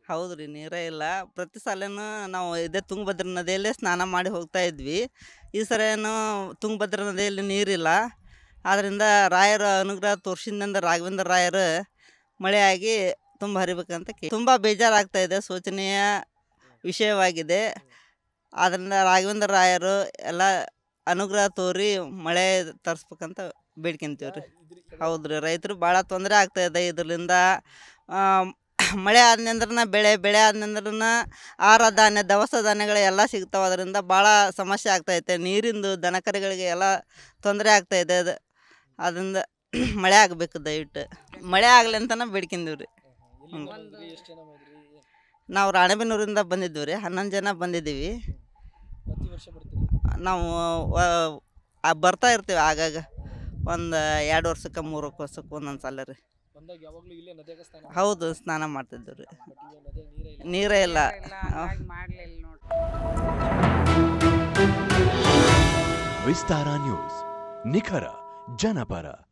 ಹೌದು ರೀ, ನೀರೇ ಇಲ್ಲ. ಪ್ರತಿ ಸಲನೂ ನಾವು ಇದೇ ತುಂಗಭದ್ರಾ ನದಿಯಲ್ಲೇ ಸ್ನಾನ ಮಾಡಿ ಹೋಗ್ತಾ ಇದ್ವಿ. ಈ ಸರಿನೂ ತುಂಗಭದ್ರಾ ನದಿಯಲ್ಲಿ ನೀರಿಲ್ಲ. ಆದ್ದರಿಂದ ರಾಯರ ಅನುಗ್ರಹ ತೋರಿಸಿದಿಂದ ರಾಘವೇಂದ್ರ ರಾಯರು ಮಳೆಯಾಗಿ ತುಂಬ ಹರಿಬೇಕಂತ ತುಂಬ ಬೇಜಾರಾಗ್ತಾ ಇದೆ, ಶೋಚನೀಯ ವಿಷಯವಾಗಿದೆ. ಆದ್ದರಿಂದ ರಾಘವೇಂದ್ರ ರಾಯರು ಎಲ್ಲ ಅನುಗ್ರಹ ತೋರಿ ಮಳೆ ತರಿಸ್ಬೇಕಂತ ಬೇಡ್ಕೊಂತೀವಿ ರೀ. ಹೌದು ರೀ, ರೈತರು ಭಾಳ ತೊಂದರೆ ಆಗ್ತಾಯಿದೆ ಇದರಿಂದ. ಮಳೆ ಆದ್ನಂದ್ರನ ಬೆಳೆ ಆದ್ನಂದ್ರನ ಆಹಾರ ಧಾನ್ಯ ದವಸ ಧಾನ್ಯಗಳು ಎಲ್ಲ ಸಿಗ್ತಾವೆ. ಅದರಿಂದ ಭಾಳ ಸಮಸ್ಯೆ ಆಗ್ತಾಯಿದೆ. ನೀರಿಂದು ದನಕರುಗಳಿಗೆ ಎಲ್ಲ ತೊಂದರೆ ಆಗ್ತಾಯಿದೆ. ಅದರಿಂದ ಮಳೆ ಆಗಬೇಕು, ದಯವಿಟ್ಟು ಮಳೆ ಆಗಲಿ ಅಂತಲೇ ಬೇಡ್ಕೊಂಡೀವಿ ರೀ. ನಾವು ರಾಣೆಬೆನ್ನೂರಿಂದ ಬಂದಿದ್ದೀವಿ ರೀ, 11 ಜನ ಬಂದಿದ್ದೀವಿ. ನಾವು ಬರ್ತಾ ಇರ್ತೀವಿ ಆಗಾಗ, ಒಂದು 2 ವರ್ಷಕ್ಕೆ 3 ವರ್ಷಕ್ಕೆ ಒಂದೊಂದು ಸಲ ರೀ. ಹೌದು, ಸ್ನಾನ ಮಾಡ್ತಿದ್ದೀವಿ ರೀ. ನೀರೇ ಇಲ್ಲ. ವಿಸ್ತಾರ ನ್ಯೂಸ್, ನಿಖರ ಜನಪರ.